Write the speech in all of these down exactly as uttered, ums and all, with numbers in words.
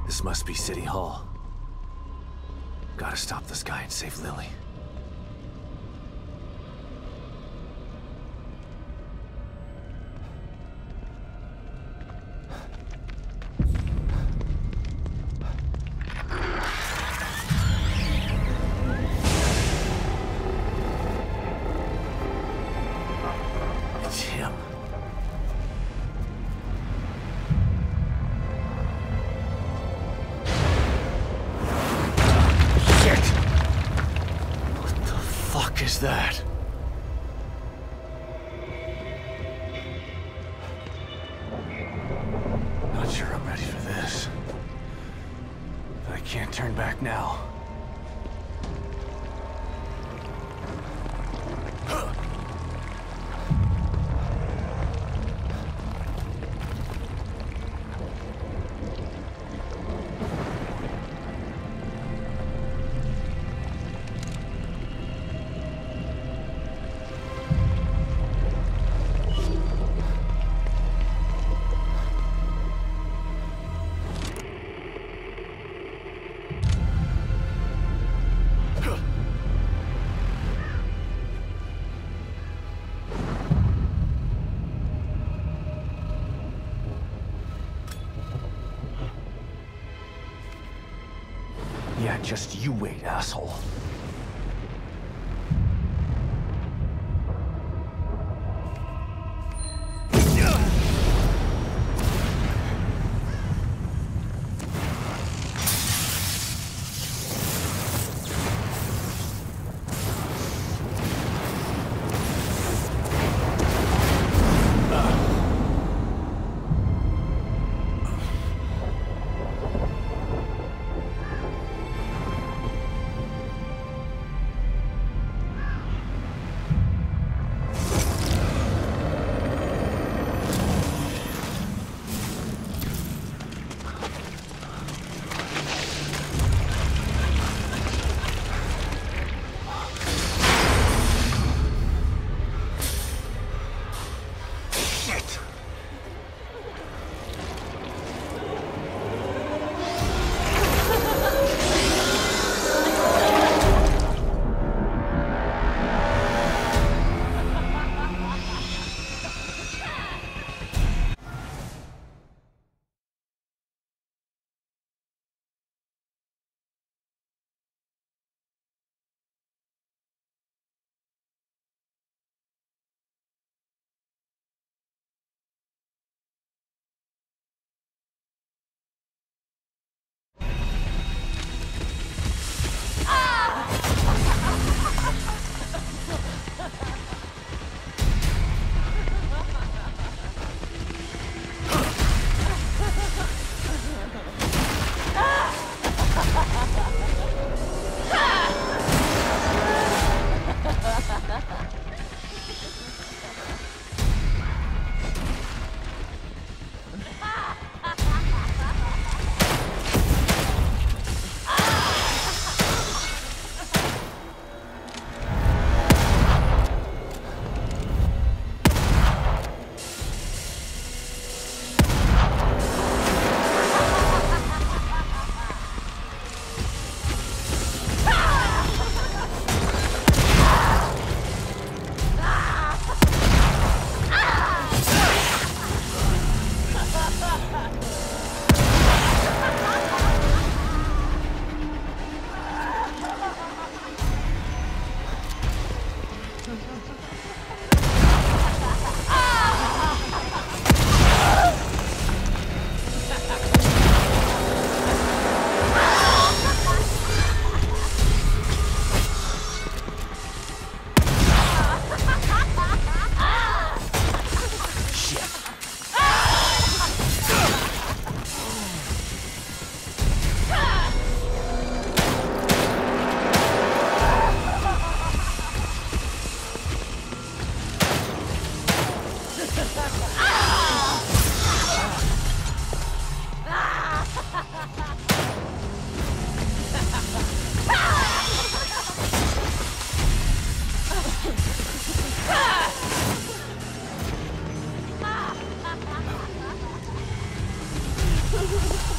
This must be City Hall. Gotta stop this guy and save Lily. It's him. What is that? Not sure I'm ready for this. But I can't turn back now. Yeah, just you wait, asshole.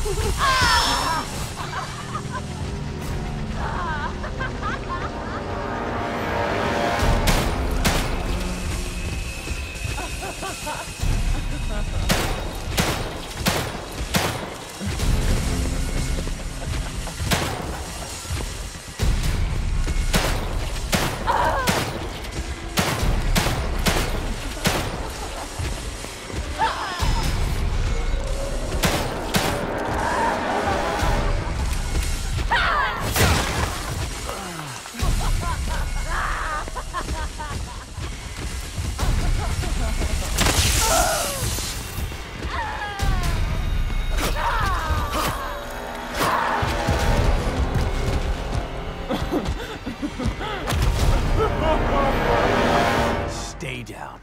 Stay down.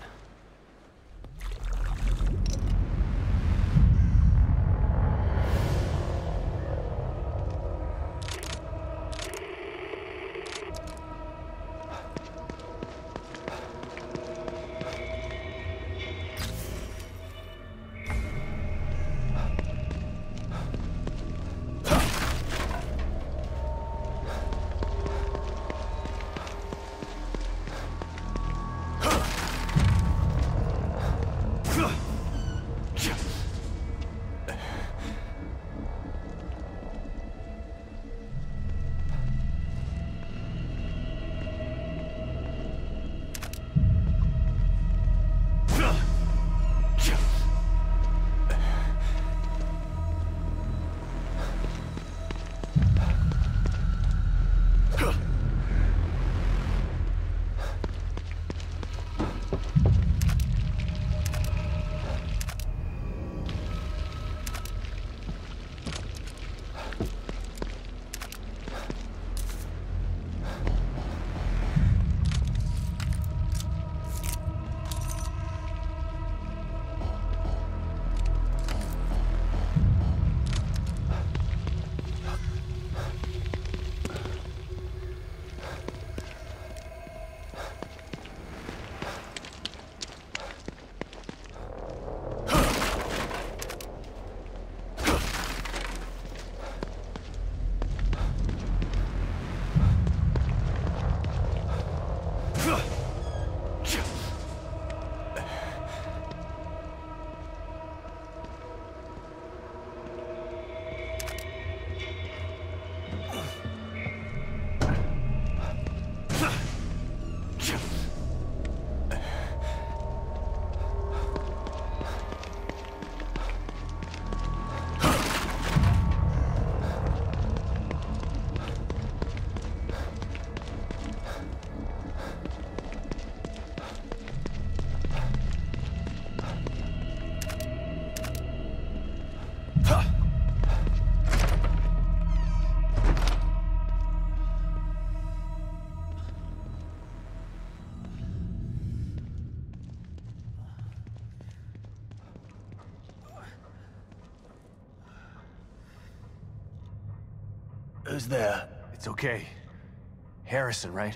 Who's there? It's okay. Harrison, right?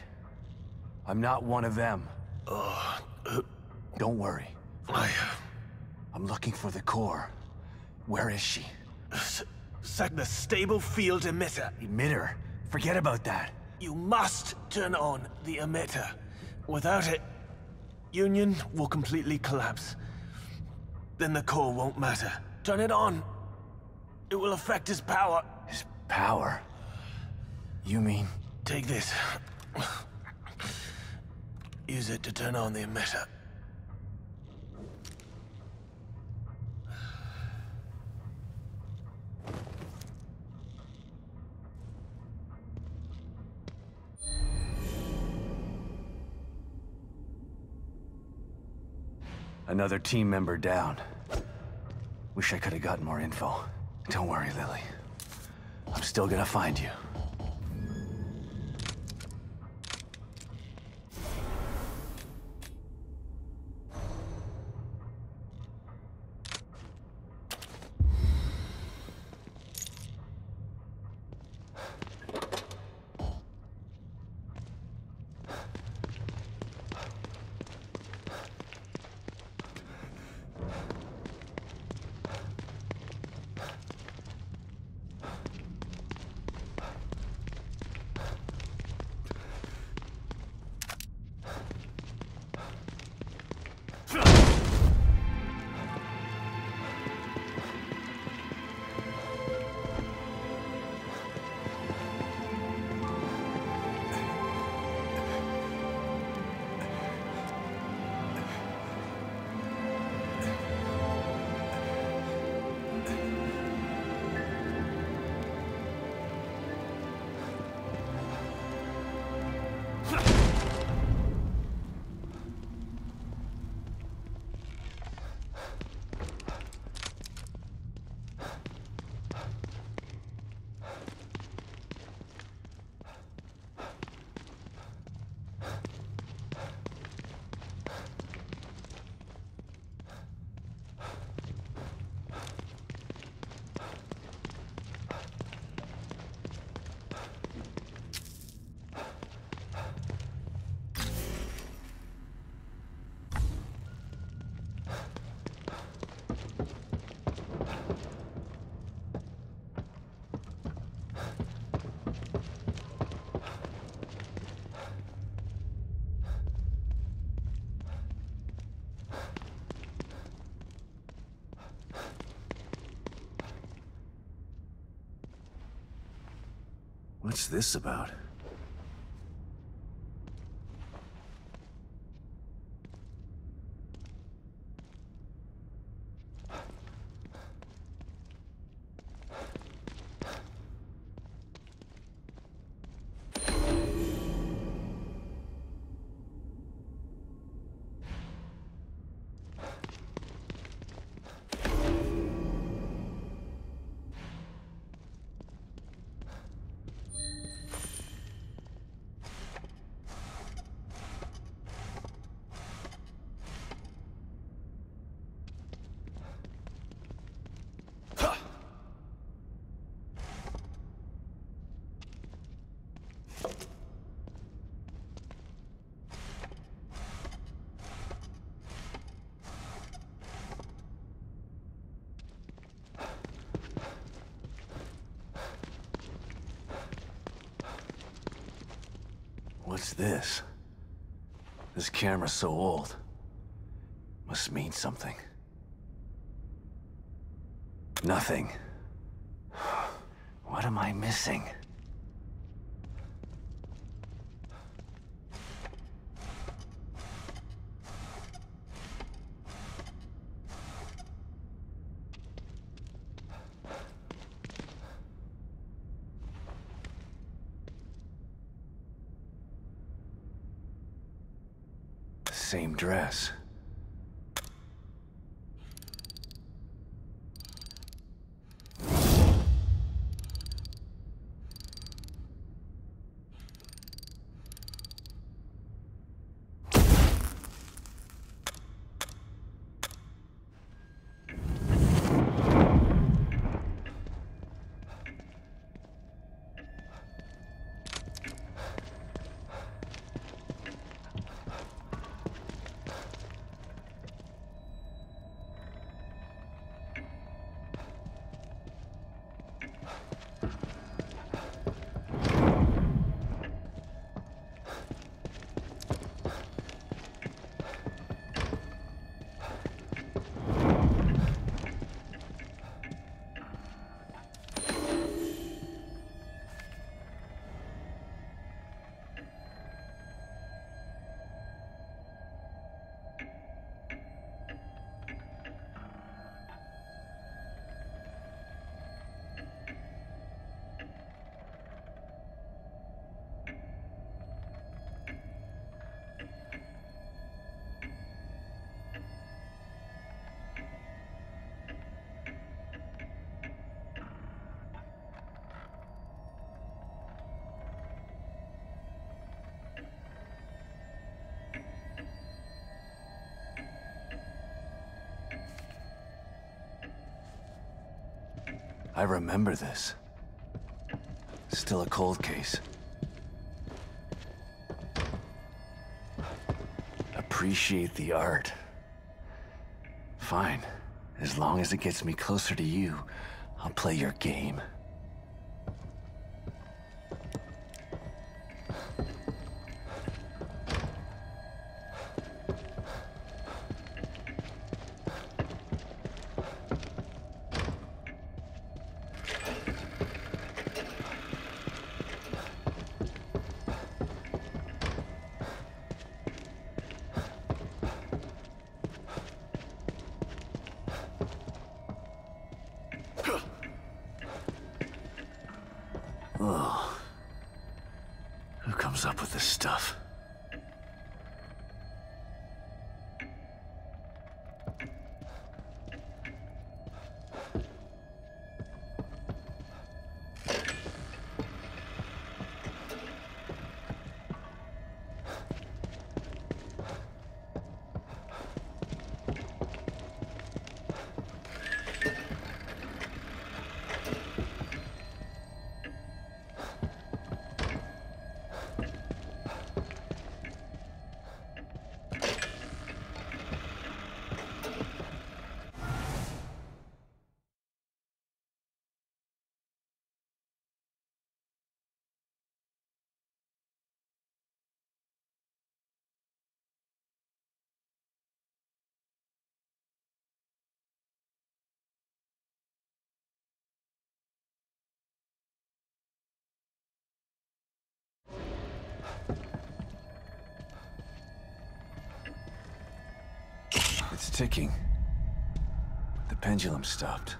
I'm not one of them. Oh, uh, Don't worry. I... I'm looking for the core. Where is she? S set the stable field emitter. Emitter? Forget about that. You must turn on the emitter. Without it, Union will completely collapse. Then the core won't matter. Turn it on. It will affect his power. His power? You mean? Take this. Use it to turn on the emitter. Another team member down. Wish I could have gotten more info. Don't worry, Lily. I'm still gonna find you. What's this about? What's this? This camera's so old. Must mean something. Nothing. What am I missing? Same dress. I remember this. Still a cold case. Appreciate the art. Fine. As long as it gets me closer to you, I'll play your game. Ugh. Who comes up with this stuff? It's ticking. The pendulum stopped.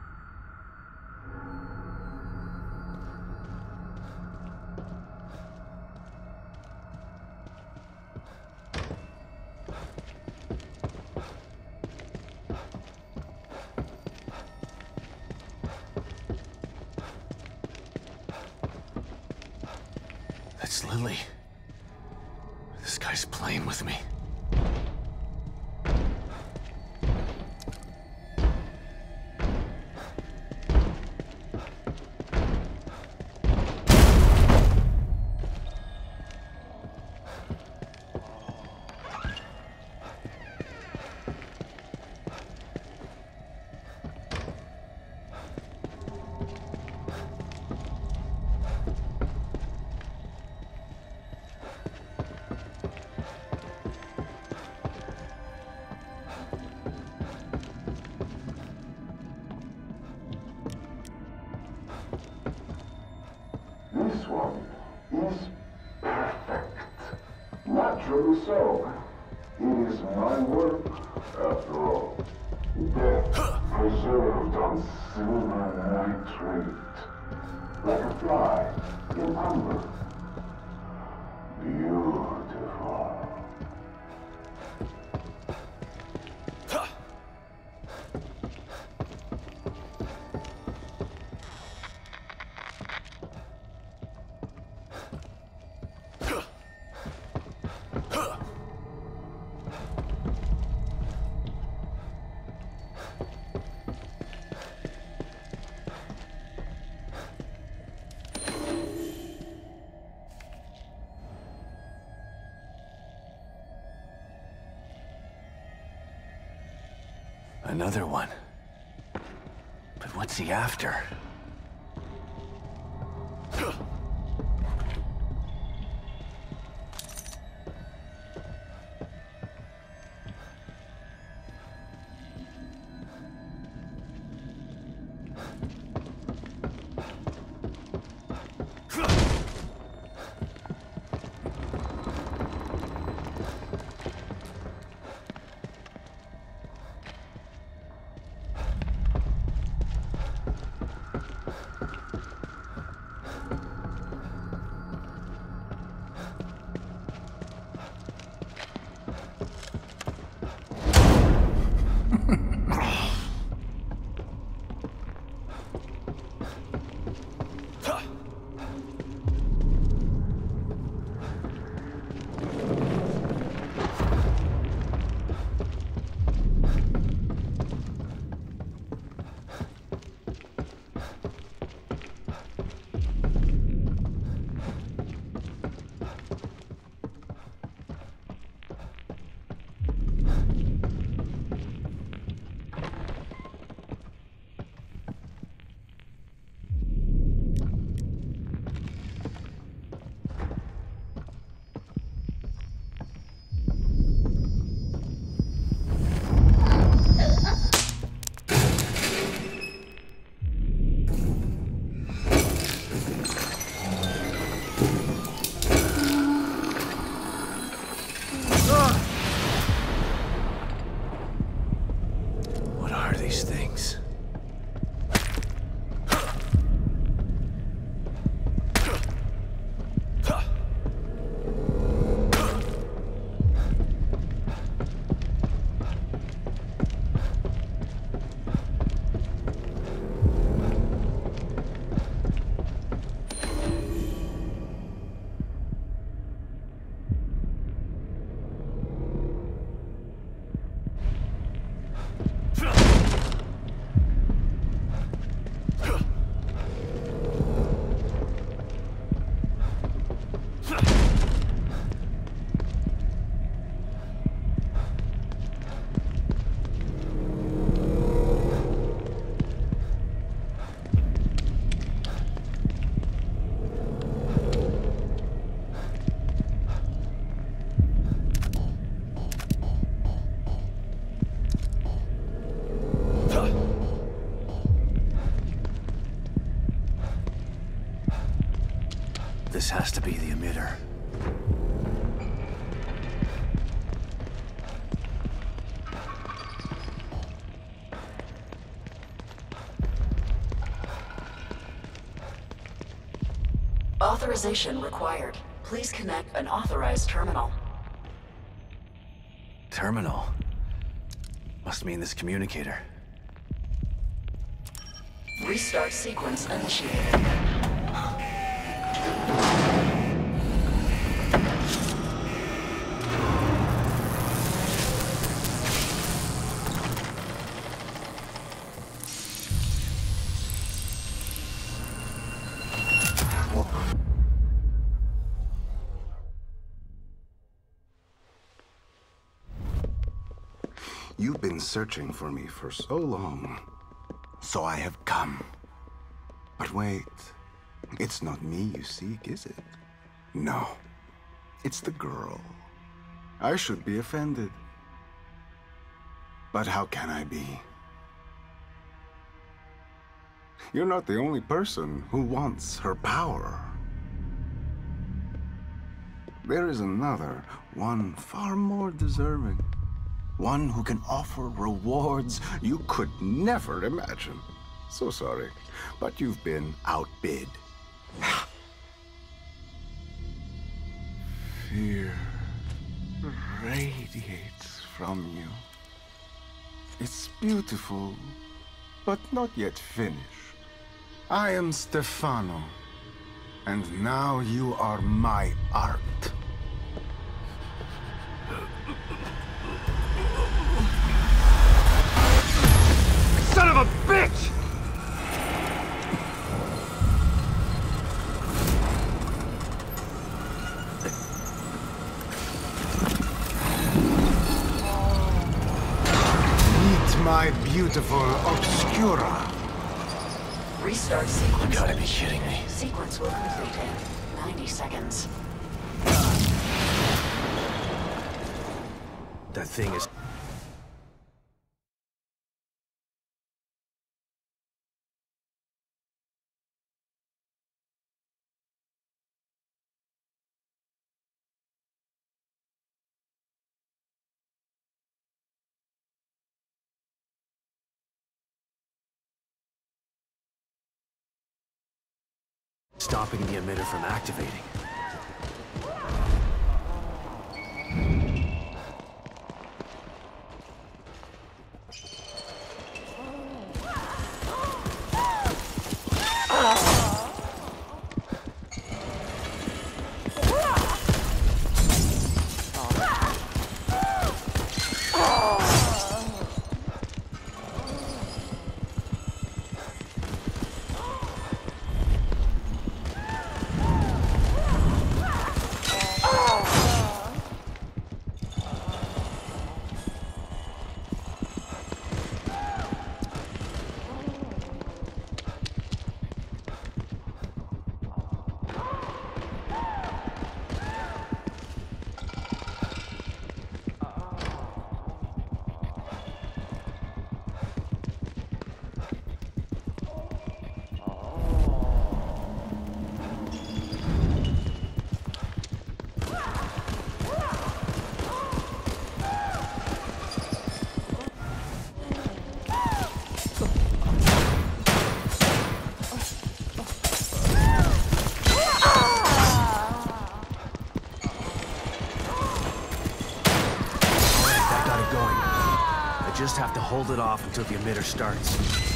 That's Lily. This guy's playing with me. This one is perfect. Naturally so. It is my work, after all. Death preserved on silver nitrate. Like a fly in umber. Beautiful. Another one. But what's he after? These things. This has to be the emitter. Authorization required. Please connect an authorized terminal. Terminal? Must mean this communicator. Restart sequence initiated. You've been searching for me for so long, so I have come. But wait, it's not me you seek, is it? No, it's the girl. I should be offended. But how can I be? You're not the only person who wants her power. There is another, one far more deserving. One who can offer rewards you could never imagine. So sorry, but you've been outbid. Fear radiates from you. It's beautiful, but not yet finished. I am Stefano, and now you are my art. Son of a bitch! Meet my beautiful Obscura. Restart sequence. You gotta be kidding me. Sequence will complete in ninety seconds. That thing is... stopping the emitter from activating. Just have to hold it off until the emitter starts.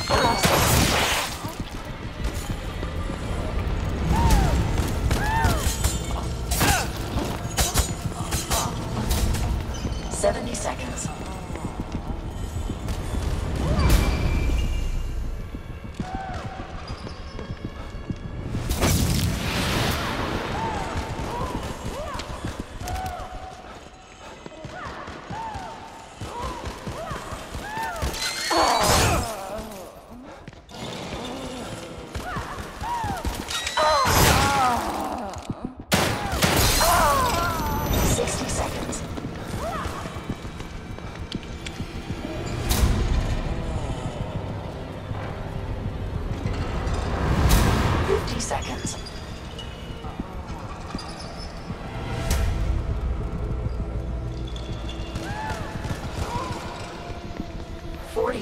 Seventy seconds. Seconds. Forty.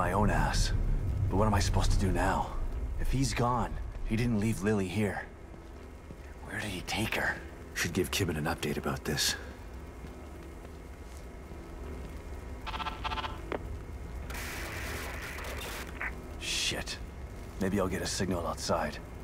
my own ass. But what am I supposed to do now? If he's gone, he didn't leave Lily here. Where did he take her? Should give Kibben an update about this. Shit. Maybe I'll get a signal outside.